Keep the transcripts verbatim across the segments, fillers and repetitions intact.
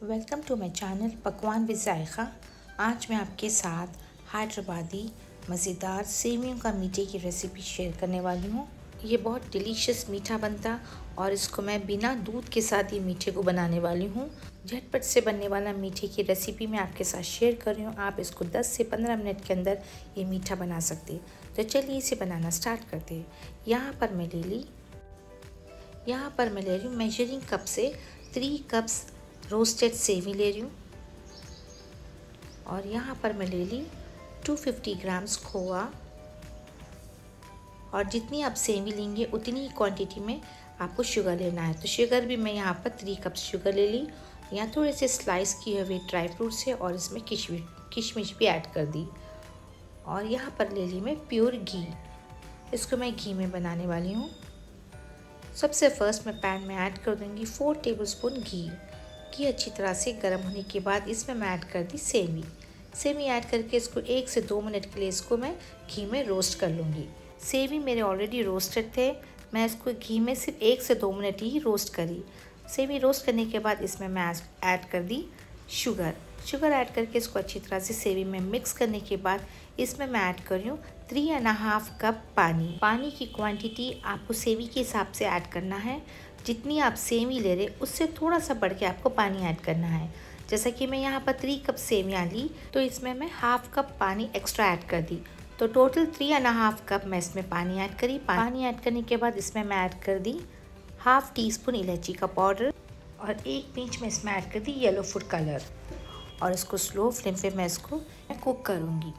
Welcome to my channel Pakwan with Zaika. आज मैं आपके साथ हैदराबादी मज़ेदार सेवियों का मीठे की रेसिपी शेयर करने वाली हूँ। ये बहुत डिलीशियस मीठा बनता और इसको मैं बिना दूध के साथ ये मीठे को बनाने वाली हूँ। झटपट से बनने वाला मीठे की रेसिपी मैं आपके साथ शेयर कर रही हूँ। आप इसको दस से पंद्रह मिनट के अंदर ये मीठा बना सकते हैं। तो चलिए इसे बनाना स्टार्ट करते हैं। यहाँ पर मैं ले ली यहाँ पर मैं ले रही हूँ मेजरिंग कप से थ्री कप्स रोस्टेड सेवी ले रही हूँ। और यहाँ पर मैं ले ली दो सौ पचास ग्राम्स खोआ। और जितनी आप सेवी लेंगे उतनी ही क्वांटिटी में आपको शुगर लेना है। तो शुगर भी मैं यहाँ पर थ्री कप शुगर ले ली। यहाँ थोड़े से स्लाइस किए हुए ड्राई फ्रूट्स है और इसमें किशमिश किशमिश भी ऐड कर दी। और यहाँ पर ले ली मैं प्योर घी। इसको मैं घी में बनाने वाली हूँ। सबसे फर्स्ट मैं पैन में ऐड कर दूँगी फोर टेबलस्पून घी। घी अच्छी तरह से गर्म होने के बाद इसमें मैं ऐड कर दी सेवी। सेवी ऐड करके इसको एक से दो मिनट के लिए इसको मैं घी में रोस्ट कर लूँगी। सेवी मेरे ऑलरेडी रोस्टेड थे, मैं इसको घी में सिर्फ एक से दो मिनट ही रोस्ट करी। सेवी रोस्ट करने के बाद इसमें मैं ऐड कर दी शुगर। शुगर ऐड करके इसको अच्छी तरह से सेवी में मिक्स करने के बाद इसमें मैं ऐड कर रही हूँ थ्री एंड हाफ कप पानी। पानी की क्वांटिटी आपको सेवी के हिसाब से ऐड करना है। जितनी आप सेवी ले रहे उससे थोड़ा सा बढ़ के आपको पानी ऐड करना है। जैसा कि मैं यहाँ पर थ्री कप सेवियाँ ली तो इसमें मैं हाफ कप पानी एक्स्ट्रा ऐड कर दी। तो total three and half cup मैं इसमें पानी ऐड करी। पानी ऐड करने के बाद इसमें मैं ऐड कर दी हाफ टी स्पून इलायची का पाउडर और एक पिंच में इसमें ऐड कर दी येलो फूड कलर। और इसको स्लो फ्लेम पे मैं इसको कुक करूँगी।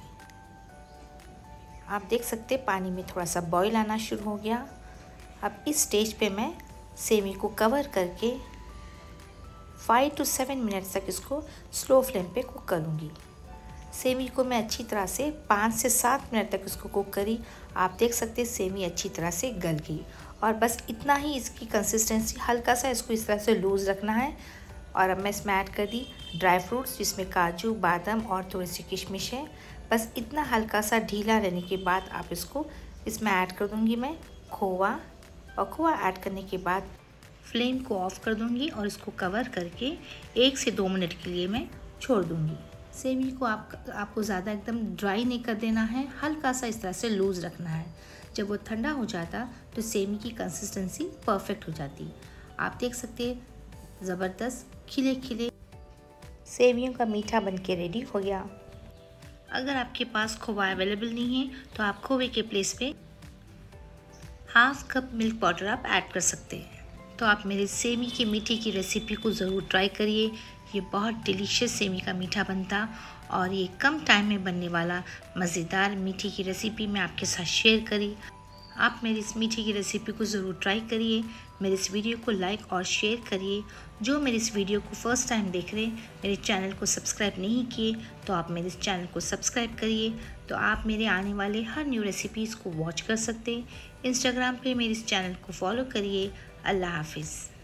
आप देख सकते हैं पानी में थोड़ा सा बॉईल आना शुरू हो गया। अब इस स्टेज पे मैं सेवी को कवर करके फाइव टू सेवन मिनट तक इसको स्लो फ्लेम पे कुक करूँगी। सेवी को मैं अच्छी तरह से पाँच से सात मिनट तक इसको कुक करी। आप देख सकते हैं सेवी अच्छी तरह से गल गई और बस इतना ही इसकी कंसिस्टेंसी, हल्का सा इसको इस तरह से लूज़ रखना है। और अब मैं इसमें ऐड कर दी ड्राई फ्रूट्स जिसमें काजू, बादाम और थोड़ी सी किशमिश है। बस इतना हल्का सा ढीला रहने के बाद आप इसको इसमें ऐड कर दूँगी मैं खोआ। और खोआ ऐड करने के बाद फ्लेम को ऑफ कर दूंगी और इसको कवर करके एक से दो मिनट के लिए मैं छोड़ दूंगी। सेवी को आप आपको ज़्यादा एकदम ड्राई नहीं कर देना है, हल्का सा इस तरह से लूज़ रखना है। जब वो ठंडा हो जाता तो सेवी की कंसिस्टेंसी परफेक्ट हो जाती। आप देख सकते हैं ज़बरदस्त खिले खिले सेवियों का मीठा बन के रेडी हो गया। अगर आपके पास खोवा अवेलेबल नहीं है तो आप खोवे के प्लेस पे हाफ कप मिल्क पाउडर आप ऐड कर सकते हैं। तो आप मेरे सेवी की मीठे की रेसिपी को ज़रूर ट्राई करिए। ये बहुत डिलीशियस सेवी का मीठा बनता और ये कम टाइम में बनने वाला मज़ेदार मीठे की रेसिपी मैं आपके साथ शेयर करी। आप मेरी इस मीठे की रेसिपी को ज़रूर ट्राई करिए। मेरे इस वीडियो को लाइक और शेयर करिए। जो मेरे इस वीडियो को फर्स्ट टाइम देख रहे हैं, मेरे चैनल को सब्सक्राइब नहीं किए तो आप मेरे इस चैनल को सब्सक्राइब करिए। तो आप मेरे आने वाले हर न्यू रेसिपीज़ को वॉच कर सकते हैं। इंस्टाग्राम पे मेरे इस चैनल को फॉलो करिए। अल्लाह हाफिज़।